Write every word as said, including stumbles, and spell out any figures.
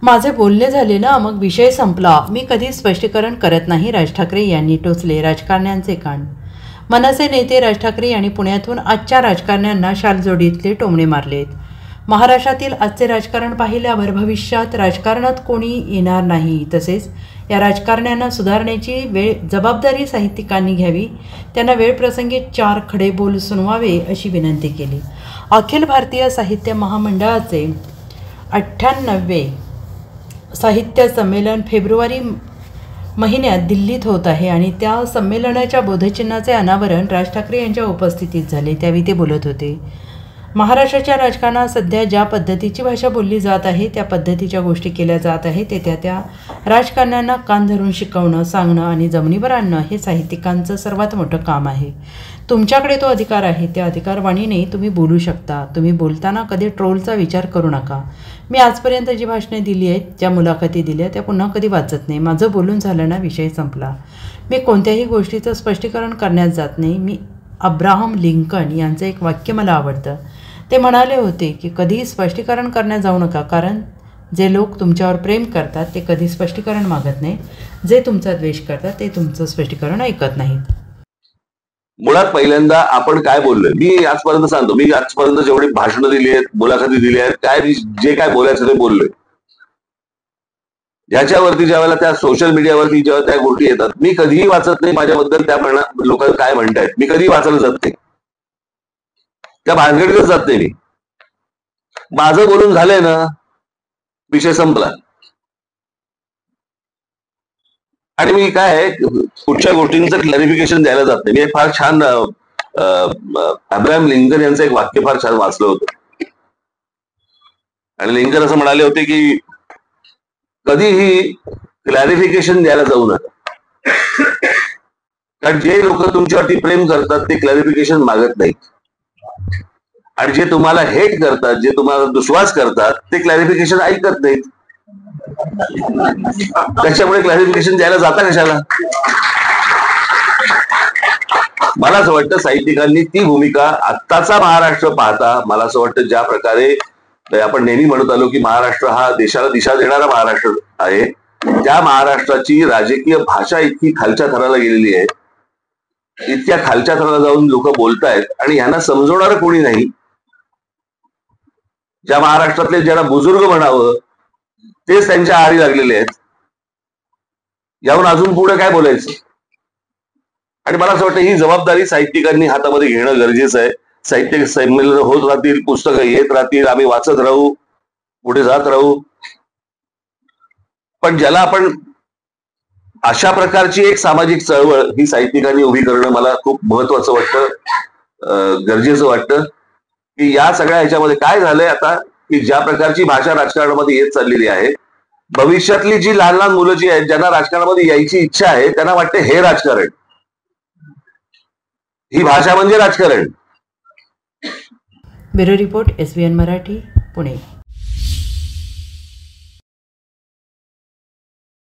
माझे बोलणे झाले ना, मग विषय संपला. मी कधी स्पष्टीकरण करत नाही. राज ठाकरे यांनी टोचले राजकारण्यांचे कान. मनसे नेते राज ठाकरे यांनी पुण्यातून आजच्या राजकारण्यांना शालजोडीतले टोमणे मारलेत. महाराष्ट्रातील आजचे राजकारण पाहिल्यावर भविष्यात राजकारणात कोणी येणार नाही. तसेच या राजकारण्यांना सुधारण्याची वेळ जबाबदारी साहित्यिकांनी घ्यावी. त्यांना वेळप्रसंगी चार खडे बोल सुनवावे अशी विनंती केली. अखिल भारतीय साहित्य महामंडळाचे अठ्ठ्याण्णवे साहित्य संमेलन फेब्रुवारी महिन्यात दिल्लीत होत आहे आणि त्या संमेलनाच्या बोधचिन्हाचे अनावरण राज ठाकरे यांच्या उपस्थितीत झाले. त्यावेळी ते बोलत होते. महाराष्ट्राच्या राजकारणात सध्या ज्या पद्धतीची भाषा बोलली जात आहे, त्या पद्धतीच्या गोष्टी केल्या जात आहे, ते त्या त्या राजकारण्यांना कान धरून शिकवणं, सांगणं आणि जमिनीवर आणणं हे साहित्यिकांचं सर्वात मोठं काम आहे. तुमच्याकडे तो अधिकार आहे. त्या अधिकारवाणीने तुम्ही बोलू शकता. तुम्ही बोलताना कधी ट्रोलचा विचार करू नका. मी आजपर्यंत जी भाषणे दिली आहेत, ज्या मुलाखती दिल्या, त्या पुन्हा कधी वाचत नाही. माझं बोलून झालं ना, विषय संपला. मी कोणत्याही गोष्टीचं स्पष्टीकरण करण्यात जात नाही. मी अब्राहम लिंकन यांचं एक वाक्य मला आवडतं. ते म्हणाले होते की कधीही स्पष्टीकरण करण्यात जाऊ नका, कारण जे लोक तुमच्यावर प्रेम करतात ते कधी स्पष्टीकरण मागत नाही. जे तुमचा द्वेष करतात ते तुमचं स्पष्टीकरण ऐकत नाहीत. मुळात पहिल्यांदा आपण काय बोललोय, मी आजपर्यंत सांगतो, मी आजपर्यंत जेवढी भाषणं दिली आहेत, मुलाखती दिल्या आहेत, काय जे काय बोलायचं ते बोललोय. ज्याच्यावरती ज्या वेळेला त्या सोशल मीडियावरती जेव्हा त्या गोष्टी येतात, मी कधीही वाचत नाही माझ्याबद्दल त्या लोक काय म्हणतायत. मी कधीही वाचायला जात नाही, त्या भानगडीतच जात नाही. मी माझं बोलून झालंय ना, विषय संपला. आणि मी काय कुठच्या गोष्टींचं क्लॅरिफिकेशन द्यायला जात नाही. मी एक फार छान अब्राहम लिंकन यांचं एक वाक्य फार छान वाचलं होतं. आणि लिंकन असं म्हणाले होते की कधीही क्लॅरिफिकेशन द्यायला जाऊ नका, कारण जे लोक तुमच्यावरती प्रेम करतात ते क्लॅरिफिकेशन मागत नाहीत, आणि जे तुम्हाला हेट करतात, जे तुम्हाला दुश्वास करतात, ते क्लॅरिफिकेशन ऐकत नाहीत. त्याच्यामुळे क्लॅरिफिकेशन द्यायला जाता कशाला. मला असं वाटतं साहित्यिकांनी ती भूमिका आत्ताचा महाराष्ट्र पाहता, मला असं वाटतं ज्या प्रकारे आपण नेहमी म्हणत आलो की महाराष्ट्र हा देशाला दिशा देणारा महाराष्ट्र आहे, त्या महाराष्ट्राची राजकीय भाषा इतकी खालच्या थराला गेलेली आहे, इतक्या खालच्या थराला जाऊन लोक बोलतायत आणि यांना समजवणारं कोणी नाही. ज्या महाराष्ट्रातले ज्यांना बुजुर्ग म्हणावं तेच त्यांच्या आहारी लागलेले आहेत. याहून अजून पुढे काय बोलायचं. आणि मला असं वाटतं ही जबाबदारी साहित्यिकांनी हातामध्ये घेणं गरजेचं आहे. साहित्य संमेलन होत राहतील, पुस्तकं येत राहतील, आम्ही वाचत राहू, पुढे जात राहू, पण ज्याला आपण अशा प्रकारची एक सामाजिक चळवळ ही साहित्यिकांनी उभी करणं मला खूप महत्वाचं वाटतं, गरजेचं वाटतं. की या सगळ्या ह्याच्यामध्ये काय झालंय आता, की ज्या प्रकारची भाषा राजकारणामध्ये येत चाललेली आहे, भविष्यातली जी लहान लहान मुलं जी आहेत, ज्यांना राजकारणामध्ये यायची इच्छा आहे, त्यांना वाटते हे राजकारण, ही भाषा म्हणजे राजकारण. Bureau report, S B N Marathi, Pune.